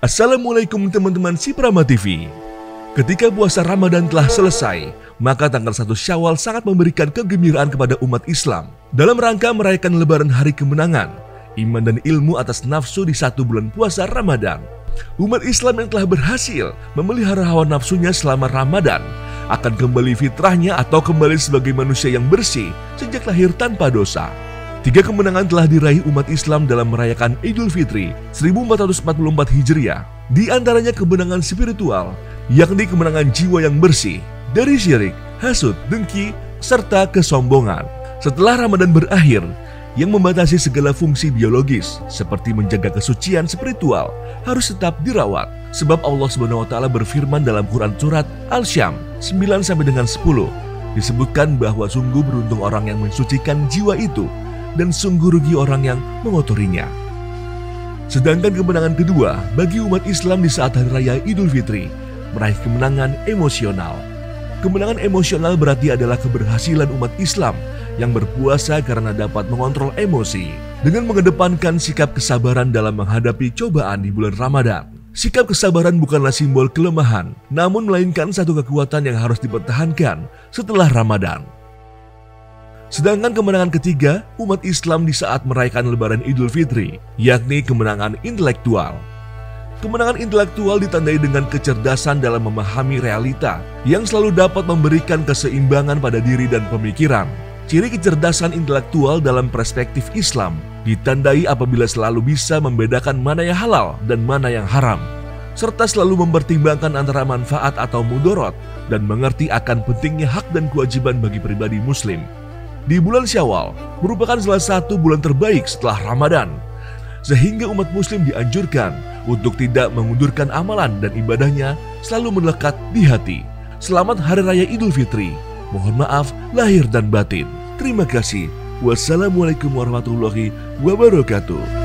Assalamualaikum teman-teman Si Prama TV. Ketika puasa Ramadan telah selesai, maka tanggal 1 Syawal sangat memberikan kegembiraan kepada umat Islam. Dalam rangka merayakan lebaran hari kemenangan, iman dan ilmu atas nafsu di 1 bulan puasa Ramadan. Umat Islam yang telah berhasil memelihara hawa nafsunya selama Ramadan akan kembali fitrahnya atau kembali sebagai manusia yang bersih sejak lahir tanpa dosa. 3 kemenangan telah diraih umat Islam dalam merayakan Idul Fitri 1444 Hijriah. Di antaranya kemenangan spiritual, yakni kemenangan jiwa yang bersih dari syirik, hasud, dengki, serta kesombongan. Setelah Ramadan berakhir, yang membatasi segala fungsi biologis seperti menjaga kesucian spiritual harus tetap dirawat. Sebab Allah SWT berfirman dalam Quran Surat Al-Syam 9-10 disebutkan bahwa sungguh beruntung orang yang mensucikan jiwa itu dan sungguh rugi orang yang mengotorinya. Sedangkan kemenangan kedua bagi umat Islam di saat Hari Raya Idul Fitri, meraih kemenangan emosional. Kemenangan emosional berarti adalah keberhasilan umat Islam yang berpuasa karena dapat mengontrol emosi dengan mengedepankan sikap kesabaran dalam menghadapi cobaan di bulan Ramadan. Sikap kesabaran bukanlah simbol kelemahan, namun melainkan satu kekuatan yang harus dipertahankan setelah Ramadan. Sedangkan kemenangan ketiga umat Islam di saat merayakan Lebaran Idul Fitri, yakni kemenangan intelektual. Kemenangan intelektual ditandai dengan kecerdasan dalam memahami realita yang selalu dapat memberikan keseimbangan pada diri dan pemikiran. Ciri kecerdasan intelektual dalam perspektif Islam ditandai apabila selalu bisa membedakan mana yang halal dan mana yang haram, serta selalu mempertimbangkan antara manfaat atau mudorot dan mengerti akan pentingnya hak dan kewajiban bagi pribadi muslim. Di bulan Syawal merupakan salah satu bulan terbaik setelah Ramadan, sehingga umat muslim dianjurkan untuk tidak mengundurkan amalan dan ibadahnya selalu melekat di hati. Selamat Hari Raya Idul Fitri. Mohon maaf lahir dan batin. Terima kasih. Wassalamualaikum warahmatullahi wabarakatuh.